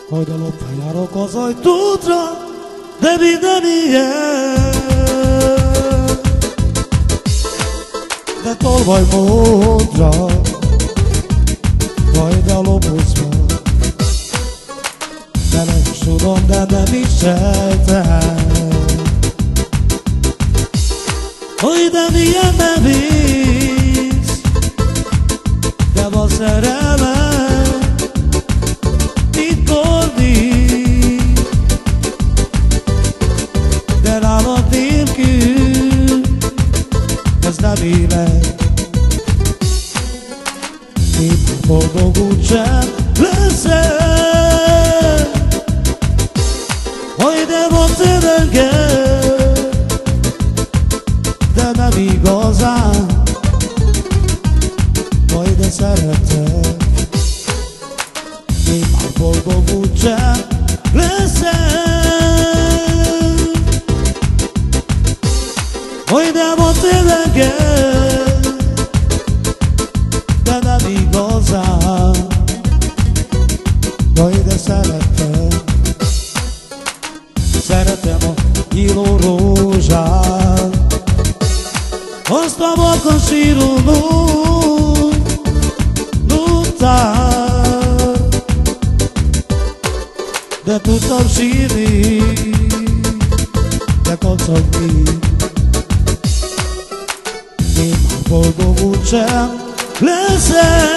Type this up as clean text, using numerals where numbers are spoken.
Hogy a loptán járok az ajtódra, de minden ilyen. De tolvaj módra, majd a lobozva. De nem is tudom, de nem is sejtem, hogy de milyen nem visz. De van szerelem titkon nincs, de nálad nélkül ez nem élet. Én boldog úgysem leszel, hogy de van szerelgel, de nem igazán, majd de szeretem. Én már boldog úgysem leszel, hogy de van szerelgel, de nem igazán, majd de szeretem. Szeretem a nyíló rózsát, azt a vakon síruló után, de tudtam sírni, de kacagni. Én már boldog úgysem leszel,